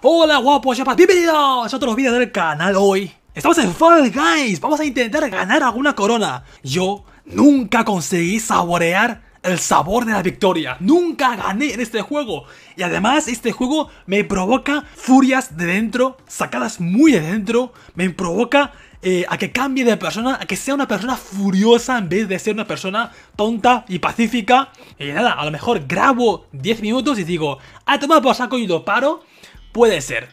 Hola guapos, chapas, bienvenidos a otro vídeo del canal. Hoy estamos en Fall Guys. Vamos a intentar ganar alguna corona. Yo nunca conseguí saborear el sabor de la victoria. Nunca gané en este juego. Y además este juego me provoca furias de dentro, sacadas muy de dentro. Me provoca a que cambie de persona, a que sea una persona furiosa en vez de ser una persona tonta y pacífica. Y nada, a lo mejor grabo 10 minutos y digo, a tomar por saco y lo paro. Puede ser.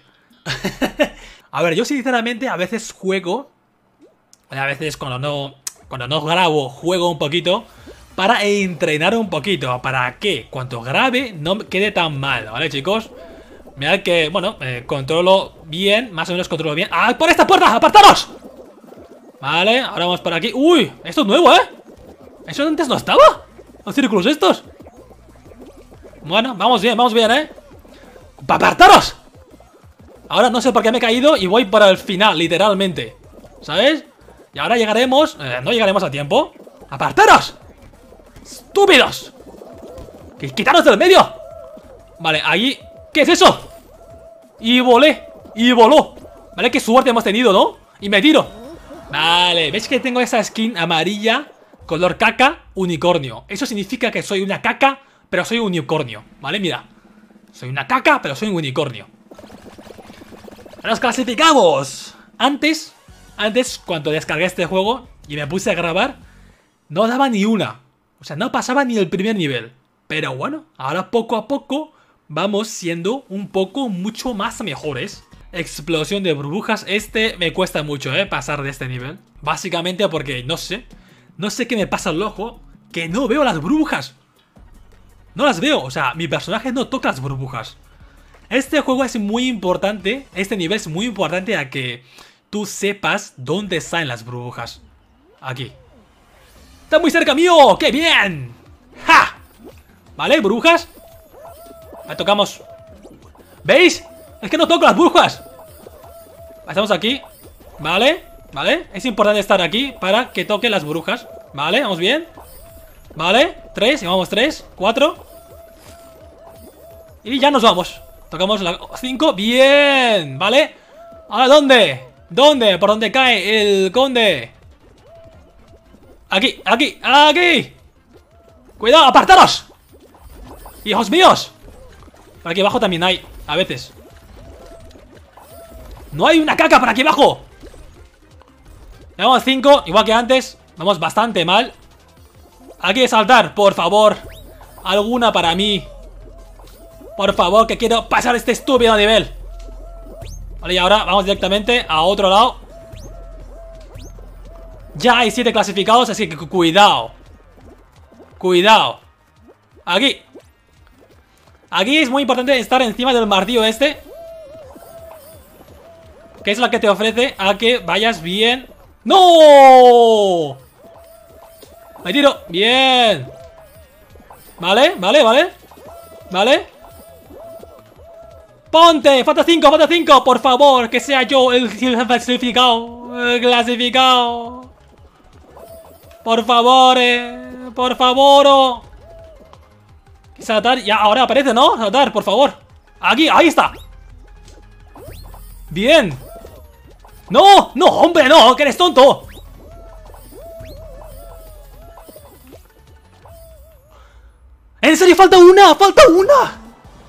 A ver, yo sinceramente a veces juego, a veces cuando no grabo, juego un poquito para entrenar un poquito, para que cuando grabe no me quede tan mal, ¿vale, chicos? Mirad que, bueno, controlo bien, más o menos controlo bien. ¡Ah, por esta puerta! ¡Apartaros! Vale, ahora vamos por aquí. ¡Uy! Esto es nuevo, ¿eh? ¿Eso antes no estaba? ¿Los círculos estos? Bueno, vamos bien, ¿eh? ¡Apartaros! Ahora no sé por qué me he caído y voy para el final, literalmente, ¿sabes? Y ahora llegaremos... no llegaremos a tiempo. ¡Apartaros! ¡Estúpidos! ¡Quitaros del medio! Vale, ahí... ¿Qué es eso? Y volé. Y voló. Vale, qué suerte hemos tenido, ¿no? Y me tiro. Vale, ¿veis que tengo esa skin amarilla? Color caca, unicornio. Eso significa que soy una caca, pero soy un unicornio. Vale, mira. Soy una caca, pero soy un unicornio. ¡Nos clasificamos! Antes, cuando descargué este juego y me puse a grabar, no daba ni una. O sea, no pasaba ni el primer nivel. Pero bueno, ahora poco a poco vamos siendo un poco mucho más mejores. Explosión de burbujas. Me cuesta mucho, pasar de este nivel. Básicamente porque, no sé qué me pasa al ojo, que no veo las burbujas. No las veo, o sea, mi personaje no toca las burbujas. Este juego es muy importante, este nivel es muy importante a que tú sepas dónde están las burbujas. Aquí. ¡Está muy cerca mío! ¡Qué bien! ¡Ja! ¿Vale? ¿Burbujas? Ahí tocamos. ¿Veis? Es que no toco las burbujas. Estamos aquí. ¿Vale? ¿Vale? Es importante estar aquí para que toque las burbujas. ¿Vale? ¿Vamos bien? ¿Vale? 3, llevamos 3, 4. Y ya nos vamos. Tocamos la 5, bien, ¿vale? ¿Ahora dónde? ¿Dónde? ¿Por dónde cae el conde? Aquí, aquí, aquí. ¡Cuidado, apartaros! ¡Hijos míos! Por aquí abajo también hay, a veces. ¡No hay una caca por aquí abajo! Llevamos 5, igual que antes. Vamos bastante mal. Aquí de saltar, por favor. Alguna para mí. Por favor, que quiero pasar este estúpido nivel. Vale, y ahora vamos directamente a otro lado. Ya hay 7 clasificados, así que cuidado. Cuidado. Aquí. Aquí es muy importante estar encima del martillo este, que es la que te ofrece a que vayas bien. ¡No! Me tiro, bien. Vale, vale, vale. Vale. ¡Ponte! ¡Falta 5! ¡Por favor! ¡Que sea yo el clasificado! ¡El clasificado! ¡Por favor! ¡Por favor! Saltar, ya, ahora aparece, ¿no? Saltar, por favor. Aquí, ahí está. ¡Bien! ¡No! ¡No, hombre, no! ¡Que eres tonto! ¡En serio, falta una! ¡Falta una!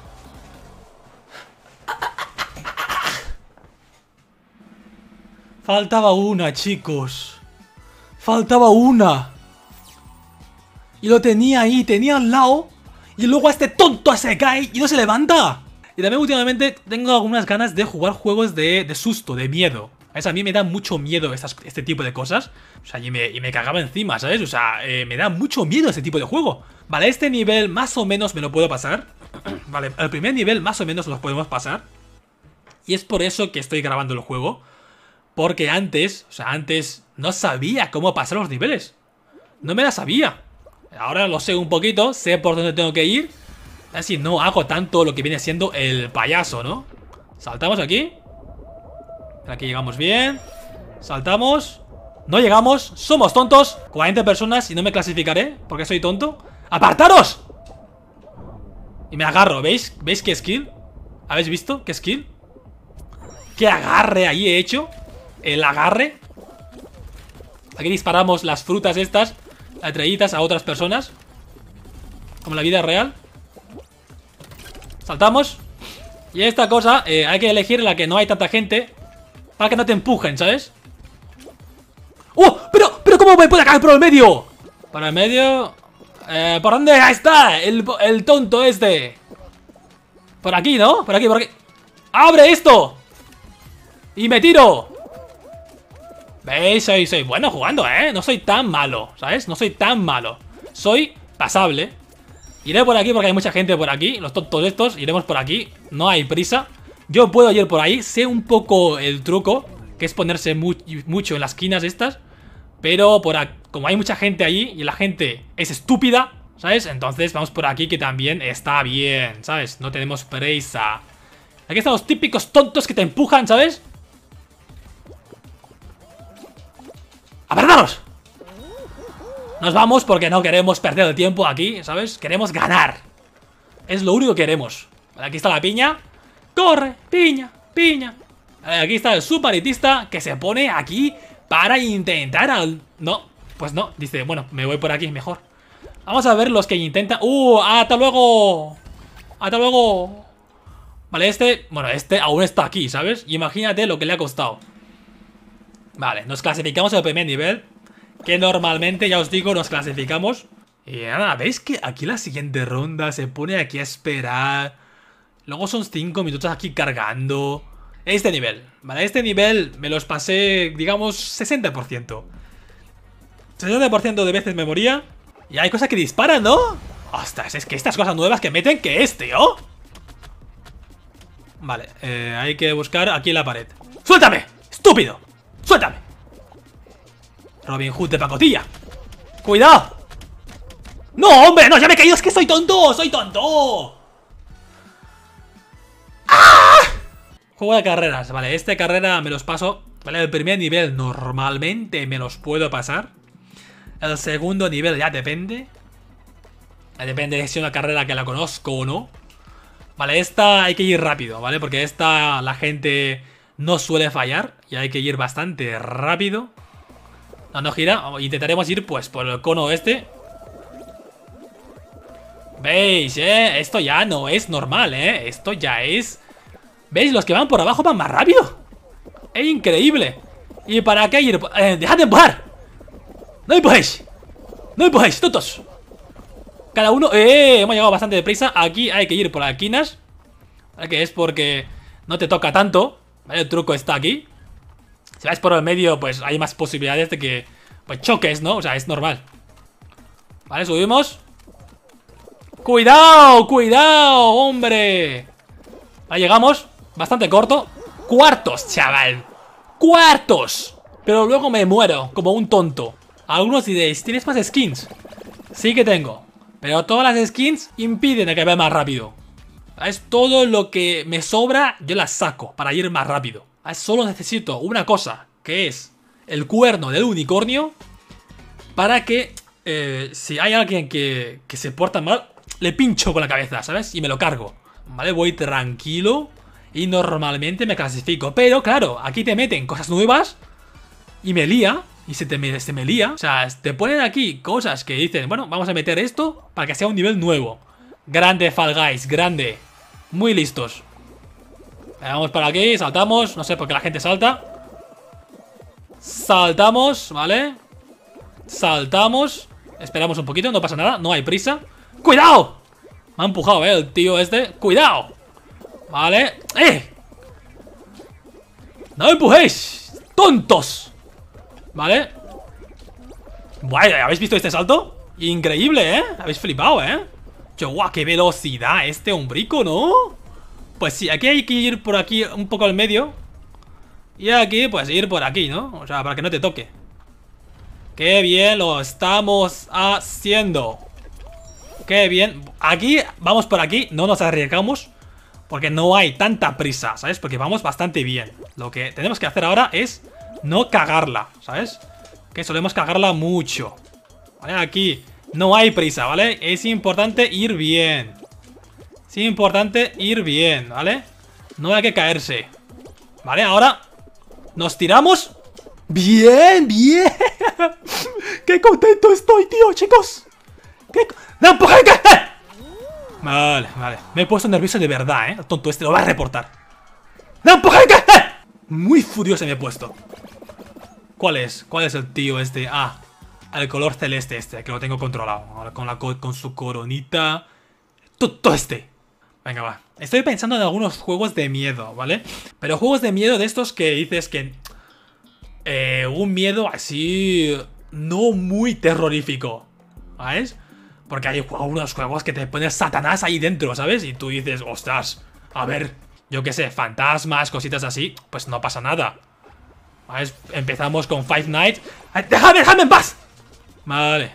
Faltaba una, chicos. Faltaba una. Y lo tenía ahí, tenía al lado. Y luego a este tonto se cae y no se levanta. Y también últimamente tengo algunas ganas de jugar juegos de susto, de miedo. A mí me da mucho miedo este tipo de cosas. O sea, y me cagaba encima, ¿sabes? O sea, me da mucho miedo este tipo de juego. Vale, este nivel más o menos me lo puedo pasar. Vale, el primer nivel más o menos lo podemos pasar. Y es por eso que estoy grabando el juego. Porque antes no sabía cómo pasar los niveles. No me la sabía. Ahora lo sé un poquito, sé por dónde tengo que ir. Así no hago tanto lo que viene siendo el payaso, ¿no? Saltamos aquí. Aquí llegamos bien. Saltamos. No llegamos, somos tontos. 40 personas y no me clasificaré porque soy tonto. ¡Apartaros! Y me agarro, ¿veis? ¿Veis qué skill? ¿Habéis visto? ¿Qué skill? ¿Qué agarre ahí he hecho? El agarre. Aquí disparamos las frutas estas, las estrellitas a otras personas, como en la vida real. Saltamos. Y esta cosa, hay que elegir la que no hay tanta gente, para que no te empujen, ¿sabes? ¡Oh! ¡Pero cómo me puede caer por el medio! Por el medio... ¿por dónde está el tonto este? Por aquí, ¿no? Por aquí, por aquí. ¡Abre esto! Y me tiro. ¿Veis? Soy bueno jugando, ¿eh? No soy tan malo, ¿sabes? No soy tan malo. Soy pasable. Iré por aquí porque hay mucha gente por aquí. Los tontos estos, iremos por aquí. No hay prisa. Yo puedo ir por ahí. Sé un poco el truco, que es ponerse mucho en las esquinas estas. Pero como hay mucha gente allí y la gente es estúpida, ¿sabes? Entonces vamos por aquí, que también está bien, ¿sabes? No tenemos prisa. Aquí están los típicos tontos que te empujan, ¿sabes? ¡Apartaros! Nos vamos porque no queremos perder el tiempo aquí, ¿sabes? Queremos ganar. Es lo único que queremos. Vale, aquí está la piña. ¡Corre! ¡Piña! ¡Piña! Vale, aquí está el subaritista que se pone aquí para intentar No, pues no. Dice, bueno, me voy por aquí mejor. Vamos a ver los que intentan... ¡Hasta luego! ¡Hasta luego! Vale, bueno, este aún está aquí, ¿sabes? Y imagínate lo que le ha costado. Vale, nos clasificamos al primer nivel, que normalmente, ya os digo, nos clasificamos. Y nada, ¿veis que aquí la siguiente ronda se pone aquí a esperar? Luego son 5 minutos aquí cargando. Este nivel, ¿vale? Este nivel me los pasé, digamos, 60%. 60% de veces me moría. Y hay cosas que disparan, ¿no? Ostras, es que estas cosas nuevas que meten, ¿qué es, tío? Vale, hay que buscar aquí en la pared. ¡Suéltame! ¡Estúpido! ¡Suéltame! Robin Hood de pacotilla. ¡Cuidado! ¡No, hombre! ¡No! ¡Ya me he caído! ¡Es que soy tonto! ¡Soy tonto! ¡Ah! Juego de carreras. Vale, esta carrera me los paso. Vale, el primer nivel normalmente me los puedo pasar. El segundo nivel ya depende. Depende de si es una carrera que la conozco o no. Vale, esta hay que ir rápido, ¿vale? Porque esta la gente no suele fallar y hay que ir bastante rápido. No gira. Intentaremos ir pues por el cono este. ¿Veis, Esto ya no es normal, Esto ya es... ¿Veis? Los que van por abajo van más rápido. Es increíble. ¿Y para qué ir? ¡Dejad de empujar! ¡No empujéis! ¡No empujéis, tontos! Cada uno... hemos llegado bastante deprisa. Aquí hay que ir por las esquinas, ¿vale? Que es porque no te toca tanto, ¿vale? El truco está aquí. Si vas por el medio, pues hay más posibilidades de que pues choques, ¿no? O sea, es normal. Vale, subimos. ¡Cuidado! ¡Cuidado, hombre! Ahí llegamos. Bastante corto. ¡Cuartos, chaval! ¡Cuartos! Pero luego me muero como un tonto. Algunos diréis, ¿tienes más skins? Sí que tengo. Pero todas las skins impiden que vaya más rápido. Es todo lo que me sobra, yo las saco para ir más rápido. Solo necesito una cosa, que es el cuerno del unicornio, para que si hay alguien que se porta mal, le pincho con la cabeza, ¿sabes? Y me lo cargo. Vale, voy tranquilo y normalmente me clasifico. Pero claro, aquí te meten cosas nuevas y me lía. Y se me lía. O sea, te ponen aquí cosas que dicen, bueno, vamos a meter esto para que sea un nivel nuevo. Grande, Fall Guys, grande. Muy listos. Vamos para aquí, saltamos. No sé por qué la gente salta. Saltamos, ¿vale? Saltamos. Esperamos un poquito, no pasa nada, no hay prisa. ¡Cuidado! Me ha empujado, el tío este. ¡Cuidado! Vale. ¡No empujéis! ¡Tontos! Vale. Vaya, ¿habéis visto este salto? Increíble, Habéis flipado, ¡Guau! ¡Qué velocidad este hombrico!, ¿no? Pues sí, aquí hay que ir por aquí un poco al medio. Y aquí, pues ir por aquí, ¿no? O sea, para que no te toque. ¡Qué bien lo estamos haciendo! ¡Qué bien! Aquí, vamos por aquí, no nos arriesgamos, porque no hay tanta prisa, ¿sabes? Porque vamos bastante bien. Lo que tenemos que hacer ahora es no cagarla, ¿sabes? Que solemos cagarla mucho. Vale, aquí no hay prisa, ¿vale? Es importante ir bien. Es importante ir bien, ¿vale? No hay que caerse. Vale, ahora nos tiramos. Bien, bien. Qué contento estoy, tío, chicos. ¡No, empuja! Vale, vale. Me he puesto nervioso de verdad, El tonto este lo va a reportar. ¡No, empuja! Muy furioso me he puesto. ¿Cuál es? ¿Cuál es el tío este? Ah, el color celeste este, que lo tengo controlado. Ahora con su coronita. Todo este. Venga, va. Estoy pensando en algunos juegos de miedo, ¿vale? Pero juegos de miedo de estos que dices que... un miedo así... no muy terrorífico, ¿sabes? Porque hay algunos juegos que te pones Satanás ahí dentro, ¿sabes? Y tú dices, ostras, a ver, yo qué sé, fantasmas, cositas así, pues no pasa nada. ¿Sabes? Empezamos con Five Nights. ¡Déjame en paz! Vale.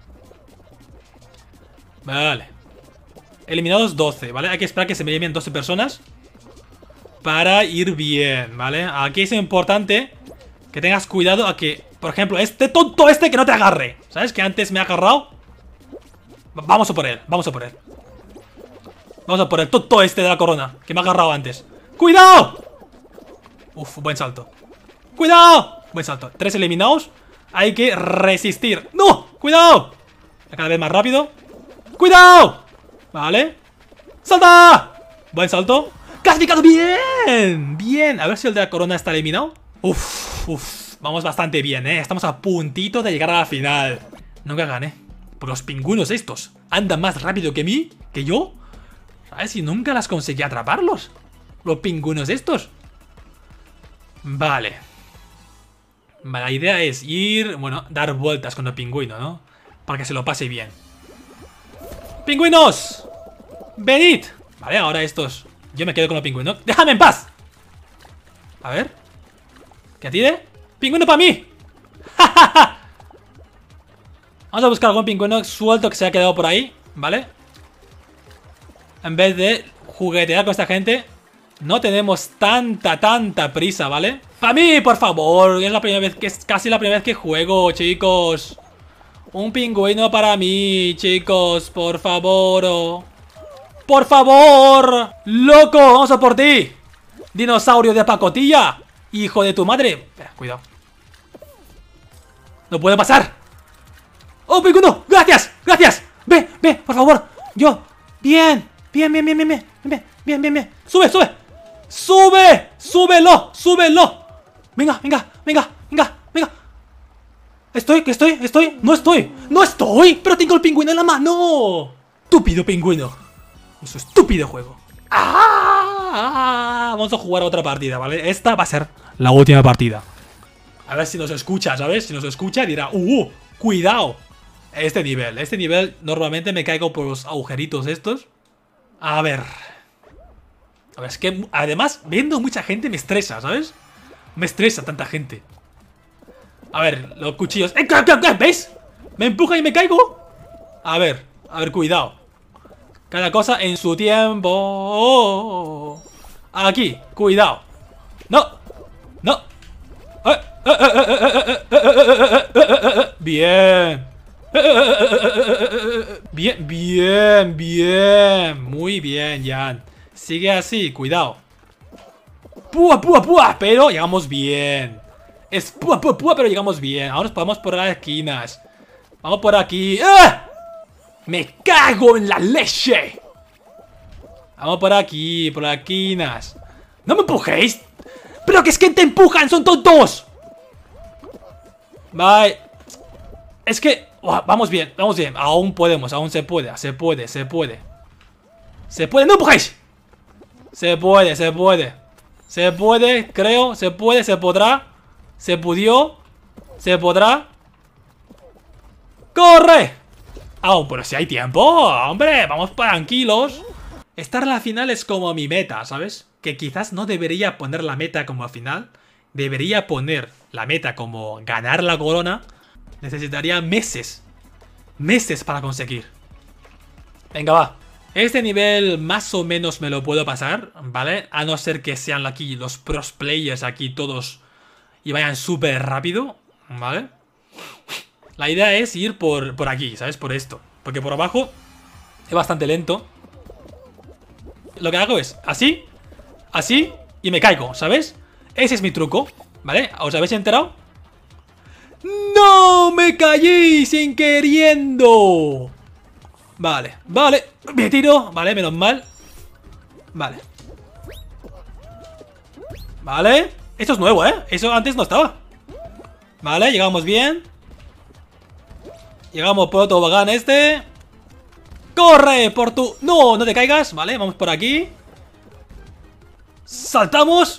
Vale. Eliminados 12, ¿vale? Hay que esperar que se me eliminen 12 personas para ir bien, ¿vale? Aquí es importante que tengas cuidado a que, por ejemplo, este tonto este que no te agarre. ¿Sabes? Que antes me ha agarrado. Vamos a por él, vamos a por él. Vamos a por el tonto este de la corona que me ha agarrado antes. ¡Cuidado! Uf, buen salto. ¡Cuidado! Buen salto. 3 eliminados. Hay que resistir. ¡No! ¡Cuidado! Cada vez más rápido. ¡Cuidado! Vale. ¡Salta! Buen salto. ¡Clasificado! ¡Bien! Bien. A ver si el de la corona está eliminado. Uf. Vamos bastante bien, Estamos a puntito de llegar a la final. Nunca gané. Por los pingüinos estos. Andan más rápido que mí. Que yo. ¿Sabes? Y nunca las conseguí atraparlos. Los pingüinos estos. Vale. La idea es ir... bueno, dar vueltas con el pingüino, ¿no? Para que se lo pase bien. ¡Pingüinos! ¡Venid! Vale, ahora estos... yo me quedo con los pingüinos. ¡Déjame en paz! A ver. ¿Qué tire? ¡Pingüino para mí! ¡Ja, ja, ja! Vamos a buscar algún pingüino suelto que se ha quedado por ahí, ¿vale? En vez de juguetear con esta gente. No tenemos tanta prisa, ¿vale? ¡Para mí, por favor! Es la primera vez que... es casi la primera vez que juego, chicos. Un pingüino para mí, chicos, por favor. ¡Por favor! ¡Loco! ¡Vamos a por ti! ¡Dinosaurio de pacotilla! ¡Hijo de tu madre! Espera, cuidado. ¡No puede pasar! ¡Oh, pingüino! ¡Gracias! ¡Gracias! ¡Ve! ¡Por favor! ¡Yo! ¡Bien! ¡Bien! ¡Sube! ¡Súbelo! ¡Venga! ¿Estoy? ¡No estoy! ¡Pero tengo el pingüino en la mano! ¡Estúpido pingüino! ¡Eso estúpido juego! Vamos a jugar otra partida, ¿vale? Esta va a ser la última partida. A ver si nos escucha, ¿sabes? Si nos escucha dirá, cuidado. Este nivel normalmente me caigo por los agujeritos estos. A ver, es que además viendo mucha gente me estresa, ¿sabes? Me estresa tanta gente. A ver, los cuchillos. ¿Veis? Me empuja y me caigo. A ver, cuidado. Cada cosa en su tiempo. Aquí, cuidado. No. Bien. Bien. Muy bien, Jan. Sigue así, cuidado. Púa, pero llegamos bien. Es púa, pero llegamos bien. Ahora nos podemos por las esquinas. Vamos por aquí. ¡Ah! ¡Me cago en la leche! Vamos por aquí, por las esquinas. ¡No me empujéis! ¡Pero que es que te empujan! ¡Son tontos! Bye. Es que... vamos bien. Aún podemos, aún se puede. Se puede, ¡no empujáis! Se puede, creo. Se podrá. Se pudió. Se podrá. ¡Corre! Pero si hay tiempo, hombre, vamos tranquilos. Estar en la final es como mi meta, ¿sabes? Que quizás no debería poner la meta como final. Debería poner la meta como ganar la corona. Necesitaría meses para conseguir. Venga, va. Este nivel más o menos me lo puedo pasar, ¿vale? A no ser que sean aquí los pros players aquí todos y vayan súper rápido, ¿vale? La idea es ir por aquí, ¿sabes? Por esto. Porque por abajo es bastante lento. Lo que hago es así y me caigo, ¿sabes? Ese es mi truco, ¿vale? ¿Os habéis enterado? ¡No! ¡Me caí sin queriendo! Vale, vale. Me tiro, vale, menos mal. Vale. Vale. Esto es nuevo, ¿eh? Eso antes no estaba. Vale, llegamos bien. Llegamos por otro tobogán este. ¡Corre por tu... No, no te caigas. Vale, vamos por aquí. ¡Saltamos!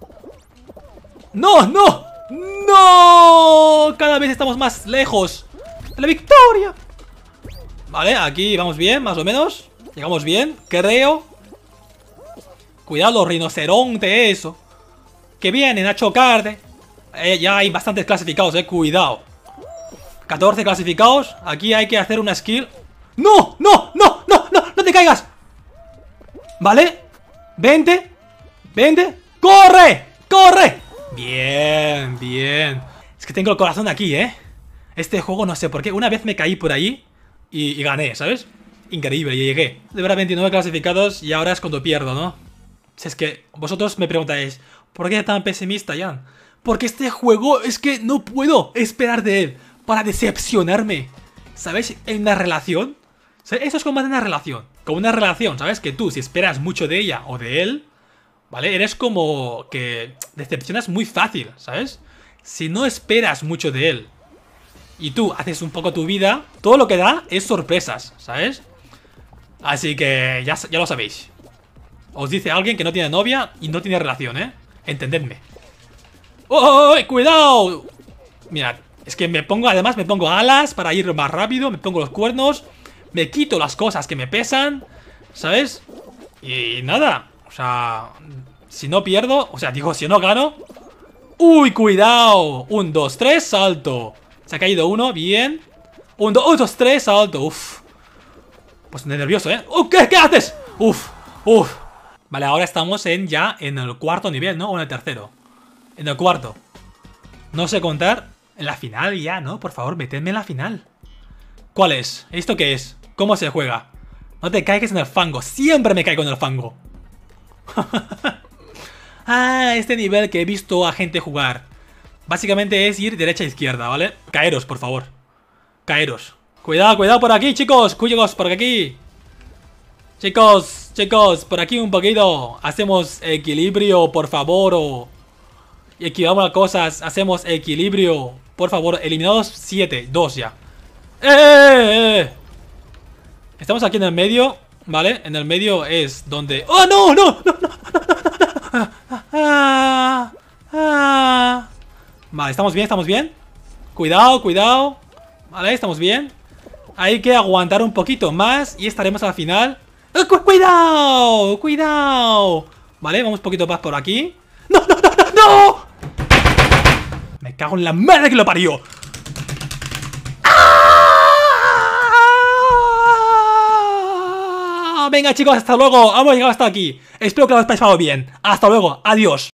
¡No, no! ¡No! Cada vez estamos más lejos de la victoria. Vale, aquí vamos bien, más o menos. Llegamos bien, creo. Cuidado los rinocerontes, eso. Que vienen a chocarte. Ya hay bastantes clasificados, cuidado. 14 clasificados. Aquí hay que hacer una skill. ¡No! ¡No! ¡No! ¡No! ¡No! ¡No te caigas! Vale. 20. 20. ¡Corre! ¡Corre! Bien, bien. Es que tengo el corazón aquí, Este juego no sé por qué. Una vez me caí por ahí y gané, ¿sabes? Increíble, y llegué. De verdad 29 clasificados y ahora es cuando pierdo, ¿no? Si es que vosotros me preguntáis, ¿por qué tan pesimista, Jan? Porque este juego es que no puedo esperar de él para decepcionarme. ¿Sabes? En una relación. Eso es como en una relación. Como una relación, ¿sabes? Que tú, si esperas mucho de ella o de él, ¿vale? Eres como que decepcionas muy fácil, ¿sabes? Si no esperas mucho de él y tú haces un poco tu vida, todo lo que da es sorpresas, ¿sabes? Así que ya lo sabéis. Os dice alguien que no tiene novia y no tiene relación, Entendedme. ¡Oh! ¡Cuidado! Mirad, es que además me pongo alas para ir más rápido, me pongo los cuernos, me quito las cosas que me pesan, ¿sabes? Y nada, o sea, si no pierdo, o sea, digo, si no gano. ¡Uy, cuidado! 1, 2, 3, salto. Se ha caído uno, bien. 1, 2, 3, salto. Uf. Pues nervioso, ¿Qué haces? Uf, uf. Vale, ahora estamos ya en el cuarto nivel, ¿no? O en el tercero. En el cuarto. No sé contar. En la final ya, ¿no? Por favor, metedme en la final. ¿Cuál es? ¿Esto qué es? ¿Cómo se juega? No te caigas en el fango. Siempre me caigo en el fango. Ah, este nivel que he visto a gente jugar. Básicamente es ir derecha a izquierda, ¿vale? Caeros, por favor. Caeros. Cuidado, cuidado por aquí, chicos. Cuidado por aquí. Chicos, chicos, por aquí un poquito. Hacemos equilibrio, por favor. Y equilibramos las cosas. Hacemos equilibrio. Por favor, eliminados 7, 2 ya. Estamos aquí en el medio, ¿vale? En el medio es donde... ¡Oh, no! ¡No! ¡No! ¡No! Vale, estamos bien, estamos bien. Cuidado, cuidado. Vale, estamos bien. Hay que aguantar un poquito más y estaremos a la final. ¡Cuidado! ¡Cuidado! Vale, vamos un poquito más por aquí. ¡No, no, no, no, no! Me cago en la madre que lo parió. Venga, chicos, hasta luego. Hemos llegado hasta aquí. Espero que lo hayáis pasado bien. Hasta luego. Adiós.